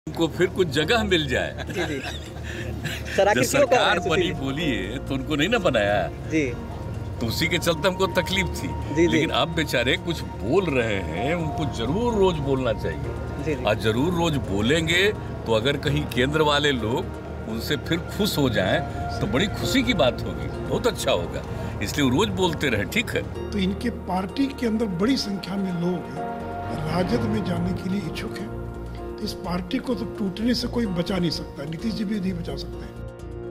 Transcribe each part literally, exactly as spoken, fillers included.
उनको फिर कुछ जगह मिल जाए। जी जी। सर, जब सरकार बनी बोली है तो उनको नहीं ना बनाया जी, तो उसी के चलते हमको तकलीफ थी। जी, लेकिन जी। अब बेचारे कुछ बोल रहे हैं, उनको जरूर रोज बोलना चाहिए। जी, जी। और जरूर रोज बोलेंगे तो अगर कहीं केंद्र वाले लोग उनसे फिर खुश हो जाएं तो बड़ी खुशी की बात होगी, बहुत अच्छा होगा। इसलिए वो रोज बोलते रहे, ठीक है। तो इनके पार्टी के अंदर बड़ी संख्या में लोग राजद में जाने के लिए इच्छुक हैं। तो इस पार्टी को तो टूटने से कोई बचा नहीं सकता, नीतीश जी भी नहीं बचा सकते हैं।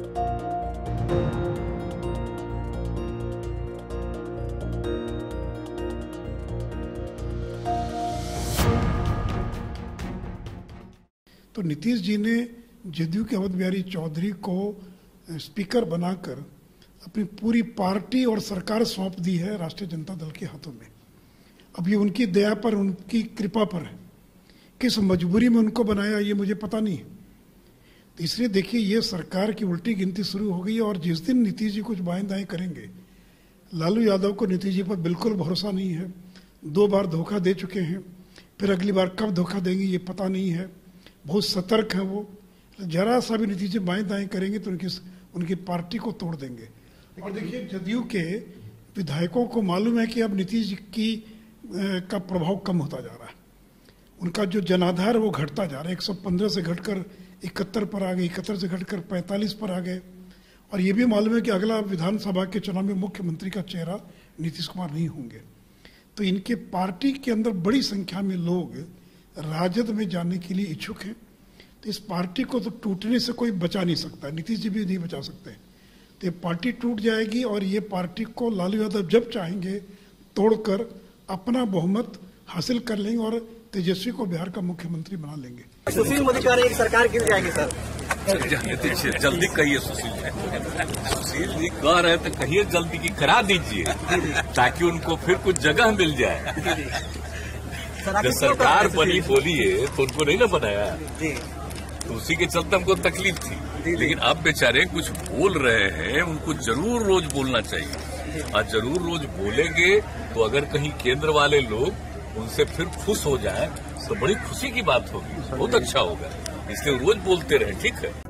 तो नीतीश जी ने जदयू के अवध बिहारी चौधरी को स्पीकर बनाकर अपनी पूरी पार्टी और सरकार सौंप दी है राष्ट्रीय जनता दल के हाथों में। अब ये उनकी दया पर, उनकी कृपा पर है। किस मजबूरी में उनको बनाया ये मुझे पता नहीं है। तो इसलिए देखिए, ये सरकार की उल्टी गिनती शुरू हो गई है। और जिस दिन नीतीश जी कुछ बाएं दाएं करेंगे, लालू यादव को नीतीश जी पर बिल्कुल भरोसा नहीं है। दो बार धोखा दे चुके हैं, फिर अगली बार कब धोखा देंगे ये पता नहीं है। बहुत सतर्क है वो। जरा सा भी नीतीश जी बाएं दाएं करेंगे तो उनकी उनकी पार्टी को तोड़ देंगे। और देखिए, जदयू के विधायकों को मालूम है कि अब नीतीश जी की का प्रभाव कम होता जा रहा है। उनका जो जनाधार है वो घटता जा रहा है। एक सौ पंद्रह से घटकर इकहत्तर पर आ गए, इकहत्तर से घटकर पैंतालीस पर आ गए। और ये भी मालूम है कि अगला विधानसभा के चुनाव में मुख्यमंत्री का चेहरा नीतीश कुमार नहीं होंगे। तो इनके पार्टी के अंदर बड़ी संख्या में लोग राजद में जाने के लिए इच्छुक हैं। तो इस पार्टी को तो टूटने से कोई बचा नहीं सकता, नीतीश जी भी नहीं बचा सकते। तो ये पार्टी टूट जाएगी और ये पार्टी को लालू यादव जब चाहेंगे तोड़कर अपना बहुमत हासिल कर लेंगे और तेजस्वी को बिहार का मुख्यमंत्री बना लेंगे। सुशील मोदी कह रहे हैं सरकार गिर जाएगी सर। जल्दी कहिए सुशील सुशील जी कह रहे तो कहिए जल्दी की करा दीजिए ताकि उनको फिर कुछ जगह मिल जाए। जब सरकार बनी बोली है तो उनको नहीं ना बनाया जी, तो उसी के चलते हमको तकलीफ थी। लेकिन अब बेचारे कुछ बोल रहे हैं, उनको जरूर रोज बोलना चाहिए। और जरूर रोज बोलेंगे तो अगर कहीं केंद्र वाले लोग उनसे फिर खुश हो जाएं तो बड़ी खुशी की बात होगी, बहुत अच्छा होगा। इसलिए रोज बोलते रहे, ठीक है।